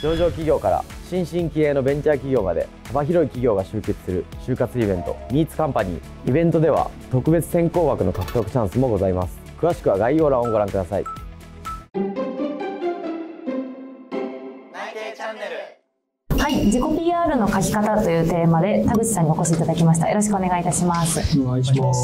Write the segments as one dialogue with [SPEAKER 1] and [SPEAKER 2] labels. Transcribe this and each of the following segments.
[SPEAKER 1] 上場企業から新進気鋭のベンチャー企業まで幅広い企業が集結する就活イベント Meets Company。イベントでは特別選考枠の獲得チャンスもございます。詳しくは概要欄をご覧ください。
[SPEAKER 2] はい、自己 PR の書き方というテーマで田口さんにお越しいただきました。よろしくお願いいたします。
[SPEAKER 3] お願いします。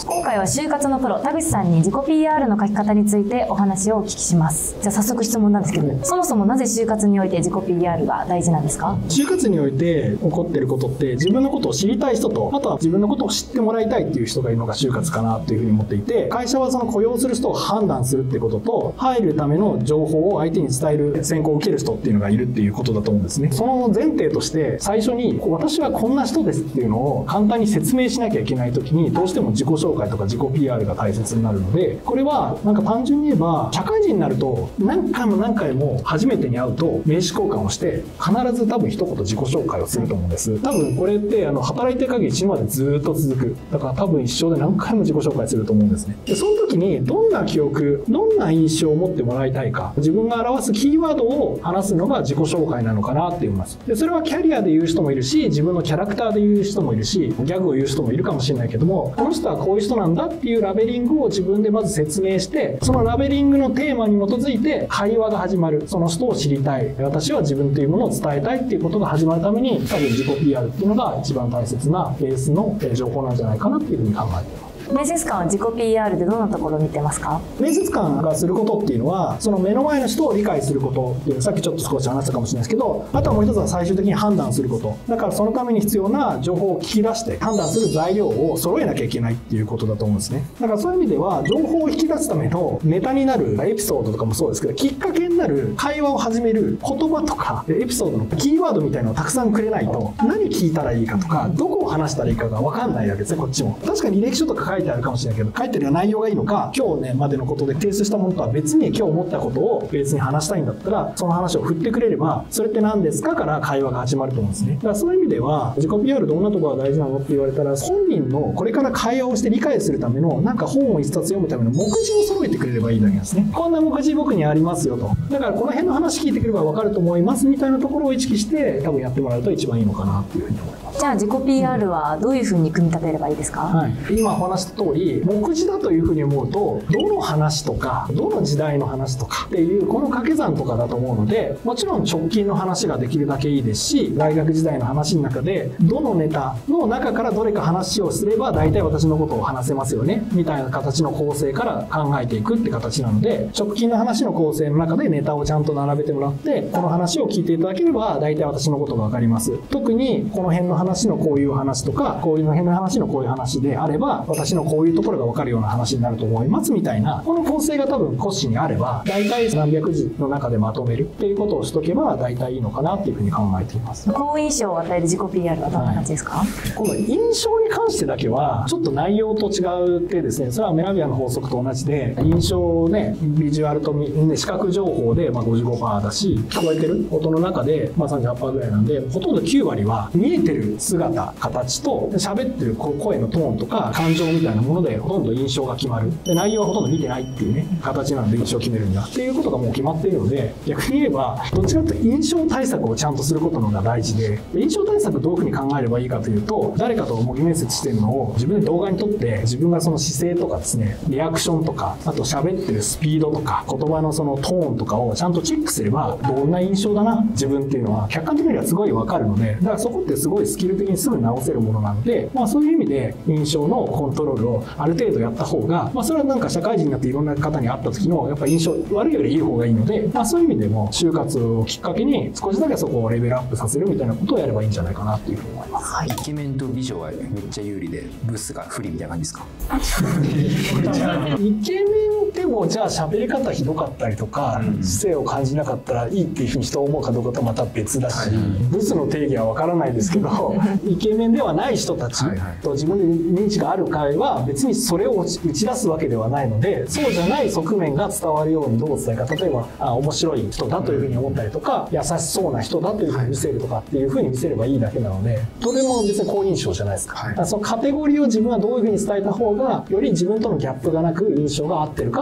[SPEAKER 2] 今回は就活のプロ田口さんに自己 PR の書き方についてお話をお聞きします。じゃあ早速質問なんですけど、そもそもなぜ就活において自己 PR が大事なんですか？
[SPEAKER 3] 就活において起こっていることって自分のことを知りたい人と、あとは自分のことを知ってもらいたいっていう人がいるのが就活かなというふうに思っていて、会社はその雇用する人を判断するってことと、入るための情報を相手に伝える選考を受ける人っていうのがいるっていうことだと思うんですね。その前提として最初に私はこんな人ですっていうのを簡単に説明しなきゃいけない時にどうしても自己紹介とか自己 PR が大切になるので、これはなんか単純に言えば社会人になると何回も何回も初めてに会うと名刺交換をして必ず多分一言自己紹介をすると思うんです。多分これって働いてる限り死ぬまでずっと続く。だから多分一生で何回も自己紹介すると思うんですね。でその時にどんな記憶、どんな印象を持ってもらいたいか、自分が表すキーワードを話すのが自己紹介なのかなって思います。でそれはキャリアで言う人もいるし、自分のキャラクターで言う人もいるし、ギャグを言う人もいるかもしれないけども、この人はこういう人なんだっていうラベリングを自分でまず説明して、そのラベリングのテーマに基づいて会話が始まる。その人を知りたい、私は自分というものを伝えたいっていうことが始まるために、多分自己 PR っていうのが一番大切なベースの情報なんじゃないかなっていうふうに考えています。
[SPEAKER 2] 面接官は自己 PR でどんなところを見てますか？
[SPEAKER 3] 面接官がすることっていうのは、その目の前の人を理解することっていう、さっきちょっと少し話したかもしれないですけど、あとはもう一つは最終的に判断すること。だからそのために必要な情報を聞き出して判断する材料を揃えなきゃいけないっていうことだと思うんですね。だからそういう意味では、情報を引き出すためのネタになるエピソードとかもそうですけど、きっかけになる会話を始める言葉とかエピソードのキーワードみたいなのをたくさんくれないと、何聞いたらいいかとかどこを話したらいいかが分かんないわけですね。こっちも確かに履歴書とか書いてあるかもしれないけど、書いてる内容がいいのか、今日ねまでのことで提出したものとは別に今日思ったことを別に話したいんだったら、その話を振ってくれれば、それって何ですかから会話が始まると思うんですね。だからそういう意味では、自己 PR どんなところが大事なのって言われたら、本人のこれから会話をして理解するためのなんか本を一冊読むための目次を揃えてくれればいいだけなんですね。こんな目次僕にありますよと、だからこの辺の話聞いてくれば分かると思いますみたいなところを意識して多分やってもらうと一番いいのかなっていうふうに思います。
[SPEAKER 2] じゃあ自己 PR はどういうふうに組み立てればいいですか？
[SPEAKER 3] はい、今お話した通り、目次だというふうに思うと、どの話とかどの時代の話とかっていうこの掛け算とかだと思うので、もちろん直近の話ができるだけいいですし、大学時代の話の中でどのネタの中からどれか話をすれば大体私のことを話せますよねみたいな形の構成から考えていくって形なので、直近の話の構成の中でネタをちゃんと並べてもらって、この話を聞いていただければ大体私のことが分かります。特にこの辺の話のこういう話とか、こういう辺の話のこういう話であれば、私のこういうところが分かるような話になると思いますみたいな、この構成が多分骨子にあれば、大体何百字の中でまとめるっていうことをしとけば大体いいのかなっていうふうに考えています。
[SPEAKER 2] 好印象を与える自己 PR はどんな感じですか？はい、
[SPEAKER 3] この印象に関してだけはちょっと内容と違うってですね、それはメラビアの法則と同じで、印象をね、ビジュアルと視覚情報で55% だし、聞こえてる音の中で38% ぐらいなんで、ほとんど9割は見えてる姿、形と喋ってる声のトーンとか感情みたいなものでほとんど印象が決まる。で内容はほとんど見てないっていうね形なので、印象を決めるんだっていうことがもう決まっているので、逆に言えばどっちかというと印象対策をちゃんとすることの方が大事で、印象対策どういうふうに考えればいいかというと、誰かと模擬面接してるのを自分で動画に撮って、自分がその姿勢とかですね、リアクションとか、あと喋ってるスピードとか言葉のそのトーンとかをちゃんとチェックすれば、どんな印象だな自分っていうのは客観的にはすごい分かるので、だからそこってすごいスキル的にすぐ直せるものなので、そういう意味で印象のコントロールをある程度やった方が、それはなんか社会人になっていろんな方に会った時のやっぱ印象悪いよりいい方がいいので、そういう意味でも就活をきっかけに少しだけそこをレベルアップさせるみたいなことをやればいいんじゃないかなっていうふうに思います。
[SPEAKER 4] はい、イケメンと美女はめっちゃ有利でブスが不利みたいな感じですか？
[SPEAKER 3] イケメンでもじゃあ喋り方ひどかったりとか、姿勢を感じなかったらいいっていうふうに人を思うかどうかとまた別だし、ブスの定義は分からないですけどイケメンではない人たちと自分で認知がある会は別にそれを打ち出すわけではないので、そうじゃない側面が伝わるようにどう伝えるか、例えば面白い人だというふうに思ったりとか、優しそうな人だというふうに見せるとかっていうふうに見せればいいだけなので、どれも別に好印象じゃないですか。そのカテゴリーを自分はどういうふうに伝えた方がより自分とのギャップがなく印象が合ってるかっ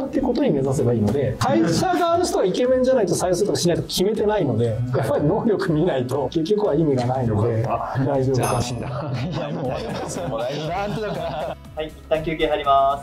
[SPEAKER 3] っていうことに目指せばいいので、会社側の人がイケメンじゃないと採用するとかしないと決めてないので、やっぱり能力見ないと結局は意味がないので大丈夫かな。
[SPEAKER 5] はい、一旦休憩入ります。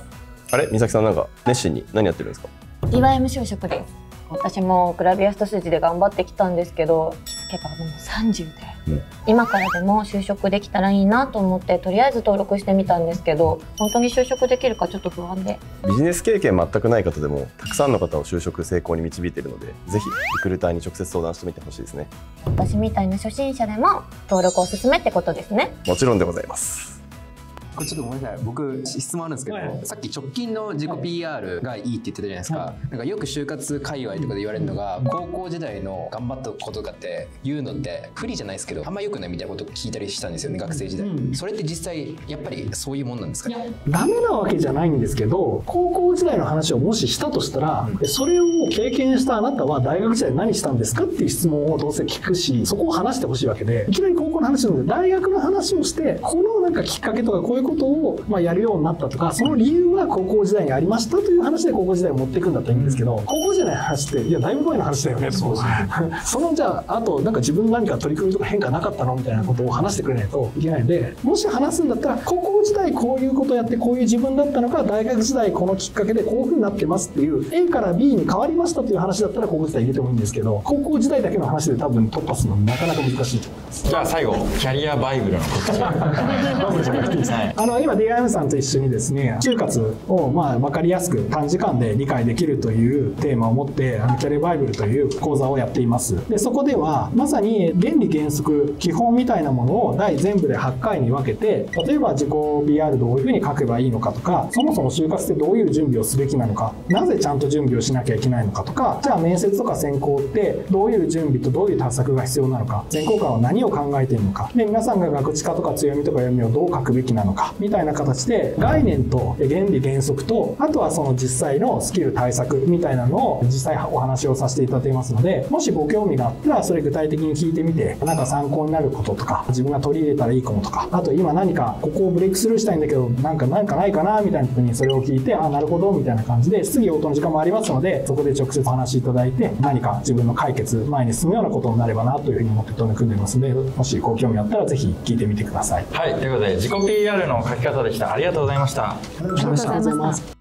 [SPEAKER 6] あれ、美咲さんなんか熱心に何やってるんですか
[SPEAKER 7] DYM 就職です。私もグラビア一筋で頑張ってきたんですけど、気づけばもう30で、今からでも就職できたらいいなと思ってとりあえず登録してみたんですけど、本当に就職できるかちょっと不安で。
[SPEAKER 6] ビジネス経験全くない方でもたくさんの方を就職成功に導いているので、ぜひリクルーターに直接相談してみてほしいですね。
[SPEAKER 7] 私みたいな初心者でも登録をおすすめってことですね。
[SPEAKER 6] もちろんでございます。
[SPEAKER 4] これちょっとごめんなさい、僕質問あるんですけど、さっき直近の自己 PR がいいって言ってたじゃないですか。なんかよく就活界隈とかで言われるのが、高校時代の頑張ったこととかって言うのって不利じゃないですけどあんま良くないみたいなことを聞いたりしたんですよね、学生時代。それって実際やっぱりそういうもんなんですかね。
[SPEAKER 3] ダメなわけじゃないんですけど、高校時代の話をもししたとしたら、それを経験したあなたは大学時代何したんですかっていう質問をどうせ聞くし、そこを話してほしいわけで、いきなり高校の話なので大学の話をして、このなんかきっかけとかこういうことをやるようになったとか、その理由は高校時代にありましたという話で高校時代を持っていくんだったらいいんですけど、高校時代の話っていやだいぶ前の話だよねと、そのじゃああとなんか自分何か取り組みとか変化なかったのみたいなことを話してくれないといけないので、もし話すんだったら高校時代こういうことをやってこういう自分だったのか、大学時代このきっかけでこういう風になってますっていう A から B に変わりましたという話だったら高校時代入れてもいいんですけど、高校時代だけの話で多分突破するのなかなか難しいと思います。
[SPEAKER 8] じゃあ最後キャリアバイブルの告知
[SPEAKER 3] 今 DIM さんと一緒にですね、就活を分かりやすく短時間で理解できるというテーマを持ってキャリアバイブルという講座をやっています。でそこではまさに原理原則基本みたいなものを全部で8回に分けて、例えば自己 PR どういうふうに書けばいいのかとか、そもそも就活ってどういう準備をすべきなのか、なぜちゃんと準備をしなきゃいけないのかとか、じゃあ面接とか選考ってどういう準備とどういう対策が必要なのか、選考官は何を考えているのか、で皆さんがガクチカとか強みとか弱みをどう書くべきなのかみたいな形で概念と原理原則と、あとはその実際のスキル対策みたいなのを実際お話をさせていただいていますので、もしご興味があったらそれ具体的に聞いてみて、なんか参考になることとか自分が取り入れたらいいこととか、あと今何かここをブレイクスルーしたいんだけどなんかないかなみたいな時にそれを聞いて、あ、なるほどみたいな感じで質疑応答の時間もありますので、そこで直接お話しいただいて何か自分の解決前に進むようなことになればなというふうに思って取り組んでいますので、もしご興味あったらぜひ聞いてみてください。
[SPEAKER 8] はい、ということで自己 PR の書き方でした。ありがとうございました。
[SPEAKER 3] ありがとうございます。